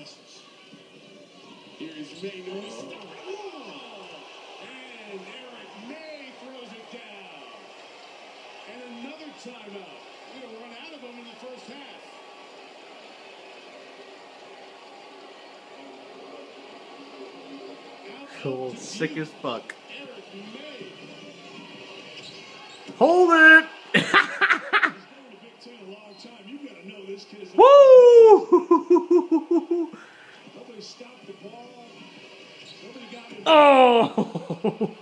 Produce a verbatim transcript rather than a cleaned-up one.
Here's May Norris. And Eric May throws it down. And another timeout. We're going to run out of them in the first half. Cool, sick as fuck. Hold it! Woo! Oh!